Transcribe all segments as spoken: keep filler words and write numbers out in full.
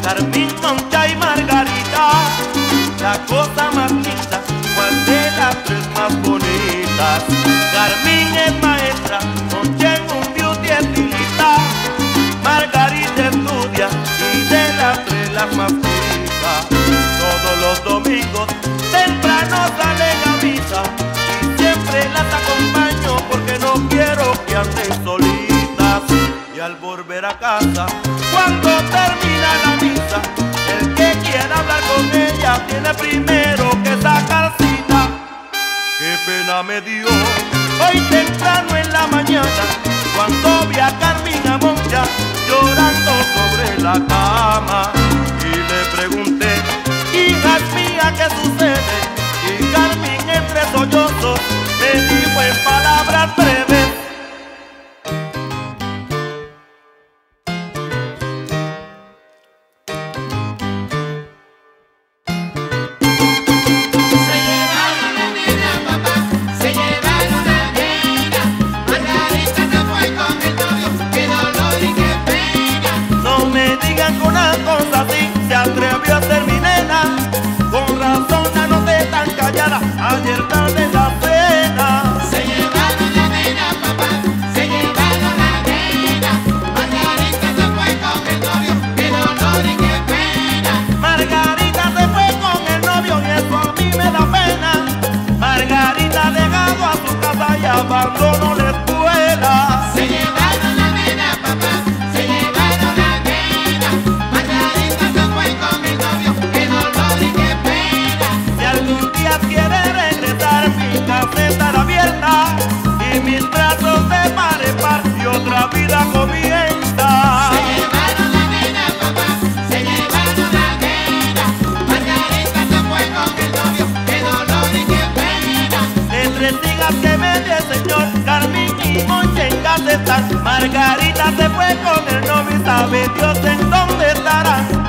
Carmín, Moncha y Margarita, la cosa más linda, ¿cuál de las tres más bonitas? Carmín es maestra, Moncha en un beauty estilista, Margarita estudia y de las tres las más bonitas. Todos los domingos temprano salen a misa y siempre las acompaño porque no quiero que anden solitas. Y al volver a casa, cuando termina la misa, el que quiera hablar con ella tiene primero que sacar cita. Qué pena me dio hoy temprano en la mañana cuando vi a Carmín a Moncha llorando sobre la cama. Y le pregunté, hijas mías, ¿qué sucede? Y Carmín entre sollozos me dijo en palabras breves: atrevió a ser mi nena, con razón la noté tan callada ayer tarde en la cena. Se llevaron la nena, papá, se llevaron la nena. Margarita se fue con el novio, qué dolor y qué pena. Margarita se fue con el novio y eso a mí me da pena. Margarita ha dejado a su casa y abandonó la escuela. Se llevaron la nena, papá, se llevaron la nena. Margarita se fue con el novio, qué dolor y qué pena. Si algún día quiere regresar, mi casa estará abierta y mis brazos de par en par y otra vida comienza. Se llevaron la nena, papá, se llevaron la nena. Margarita se fue con el novio, qué dolor y qué pena. De tres hijas que me dio el señor, Carmín y Moncha en casa están. Margarita se fue con el novio y sabe Dios en dónde estarán.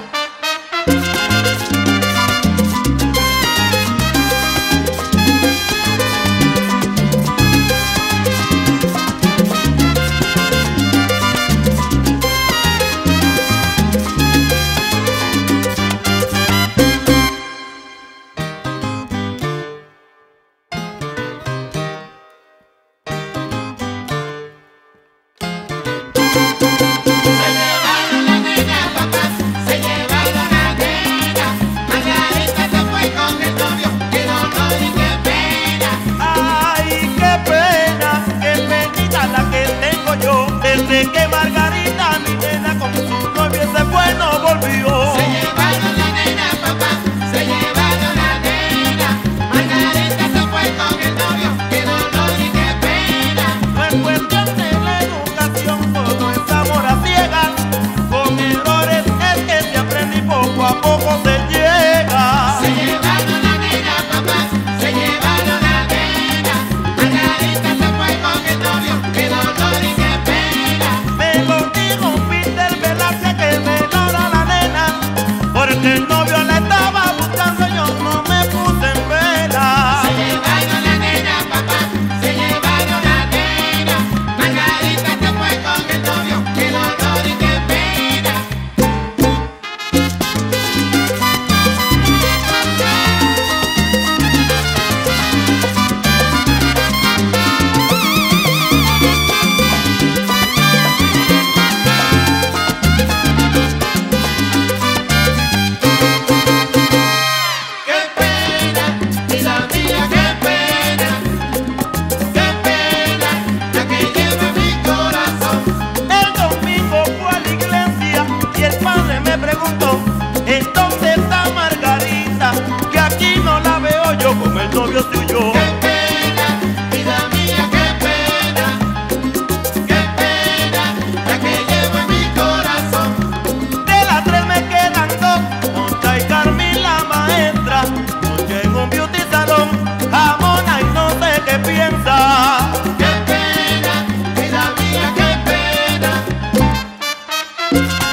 Desde que Margarita, mi nena, con su novio se fue, no volvió. Se llevaron la nena, papá, se llevaron la nena. Margarita se fue con el novio, qué dolor y qué pena. No es cuestión de la educación, todo es amor a ciegas. Con errores es que se aprende y poco a poco se llega. Se llevaron la nena, papá, se llevaron la nena. Margarita se fue con el novio, qué dolor y qué pena. Me lo dijo Peter Velázquez que me logra la nena, porque el novio la estaba buscando y yo no me puse en vela. Se llevaron la nena, papá, se llevaron la nena. Margarita se fue con el novio, qué dolor y qué pena. ¿En dónde está Margarita? Que aquí no la veo yo, con el novio se huyó. Qué pena, vida mía, qué pena. Qué pena, la que llevo en mi corazón. De las tres me quedan dos, Moncha y Carmín la maestra. Moncha en un beauty salón, jamona y no sé qué piensa. Qué pena, vida mía, qué pena.